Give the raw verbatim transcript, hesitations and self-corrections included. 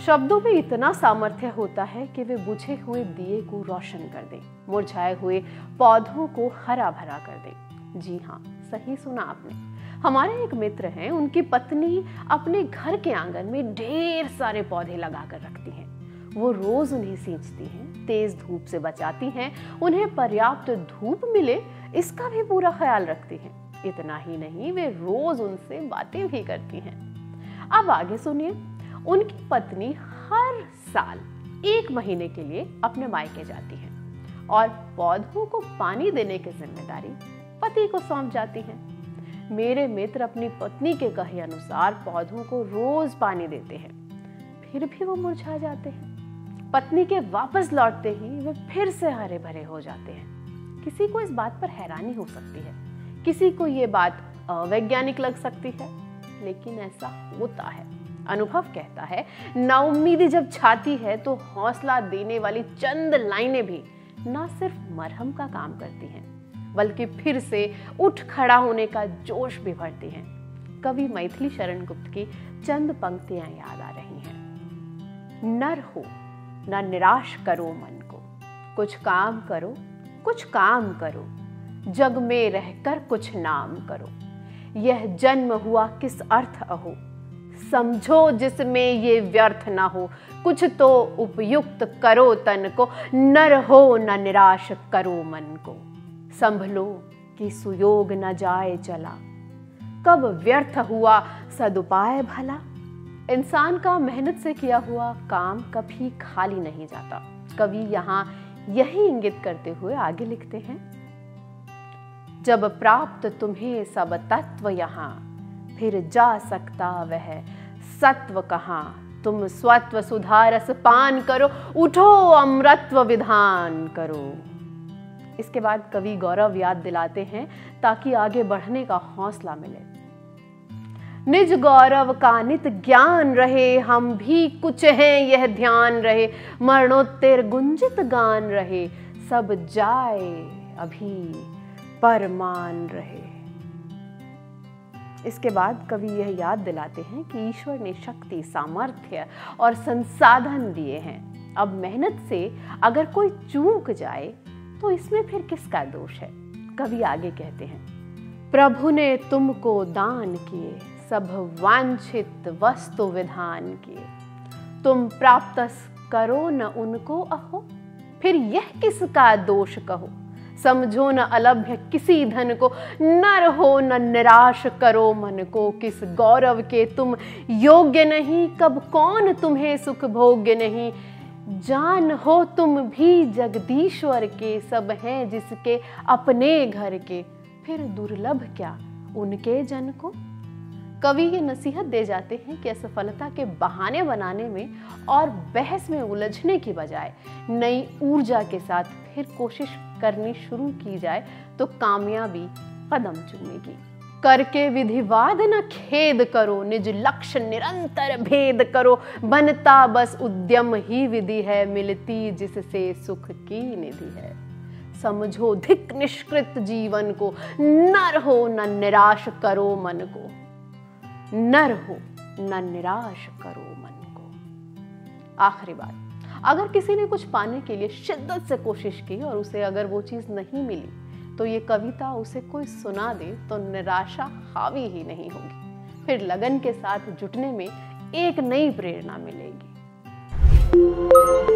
शब्दों में इतना सामर्थ्य होता है कि वे बुझे हुए दिए को रोशन कर दें, मुरझाए हुए पौधों को हरा भरा कर दें। जी हाँ, सही सुना आपने। हमारे एक मित्र हैं, उनकी पत्नी अपने घर के आंगन में ढेर सारे पौधे लगा कर रखती हैं। वो रोज उन्हें सींचती हैं, तेज धूप से बचाती हैं, उन्हें पर्याप्त धूप मिले इसका भी पूरा ख्याल रखती हैं। इतना ही नहीं, वे रोज उनसे बातें भी करती हैं। अब आगे सुनिए। उनकी पत्नी हर साल एक महीने के लिए अपने मायके जाती है और पौधों को पानी देने की जिम्मेदारी पति को सौंप जाती है। मेरे मित्र अपनी पत्नी के कहे अनुसार पौधों को रोज पानी देते हैं, फिर भी वो मुरझा जाते हैं। पत्नी के वापस लौटते ही वे फिर से हरे भरे हो जाते हैं। किसी को इस बात पर हैरानी हो सकती है, किसी को ये बात अवैज्ञानिक लग सकती है, लेकिन ऐसा होता है। अनुभव कहता है, नाउम्मीदी जब छाती है तो हौसला देने वाली चंद लाइनें भी ना सिर्फ मरहम का काम करती हैं, बल्कि फिर से उठ खड़ा होने का जोश भी भरती हैं। कवि मैथिली शरण गुप्त की चंद पंक्तियां याद आ रही हैं। नर हो ना निराश करो मन को, कुछ काम करो कुछ काम करो, जग में रहकर कुछ नाम करो। यह जन्म हुआ किस अर्थ अहो, समझो जिसमें ये व्यर्थ ना हो। कुछ तो उपयुक्त करो तन को, नर हो न निराश करो मन को। संभलो कि सुयोग न जाए चला, कब व्यर्थ हुआ सदुपाय भला। इंसान का मेहनत से किया हुआ काम कभी खाली नहीं जाता। कवि यहाँ यही इंगित करते हुए आगे लिखते हैं, जब प्राप्त तुम्हें सब तत्व यहाँ, फिर जा सकता वह सत्व कहाँ। तुम स्वत्व सुधारस पान करो, उठो अमृतत्व विधान करो। इसके बाद कवि गौरव याद दिलाते हैं ताकि आगे बढ़ने का हौसला मिले। निज गौरव का नित ज्ञान रहे, हम भी कुछ हैं यह ध्यान रहे। मरणोत्तर गुंजित गान रहे, सब जाए अभी परमान रहे। इसके बाद कवि यह याद दिलाते हैं कि ईश्वर ने शक्ति, सामर्थ्य और संसाधन दिए हैं। अब मेहनत से अगर कोई चूक जाए तो इसमें फिर किसका दोष है। कवि आगे कहते हैं, प्रभु ने तुमको दान किए, सब वांछित वस्तु विधान किए। तुम प्राप्त करो न उनको अहो, फिर यह किसका दोष कहो। समझो न अलभ्य किसी धन को, नर हो न निराश करो मन को। किस गौरव के तुम योग्य नहीं, कब कौन तुम्हें सुख भोग्य नहीं। जान हो तुम भी जगदीश्वर के, सब हैं जिसके अपने घर के। फिर दुर्लभ क्या उनके जन को। कवि ये नसीहत दे जाते हैं कि असफलता के बहाने बनाने में और बहस में उलझने की बजाय नई ऊर्जा के साथ फिर कोशिश करनी शुरू की जाए तो कामयाबी कदम चूमेगी। करके विधिवाद न खेद करो, निज लक्ष्य निरंतर भेद करो। बनता बस उद्यम ही विधि है, मिलती जिससे सुख की निधि है। समझो धिक निष्कृत जीवन को, नर हो न निराश करो मन को। नर हो न निराश करो मन को। आखिरी बात, अगर किसी ने कुछ पाने के लिए शिद्दत से कोशिश की और उसे अगर वो चीज नहीं मिली तो ये कविता उसे कोई सुना दे तो निराशा हावी ही नहीं होगी, फिर लगन के साथ जुटने में एक नई प्रेरणा मिलेगी।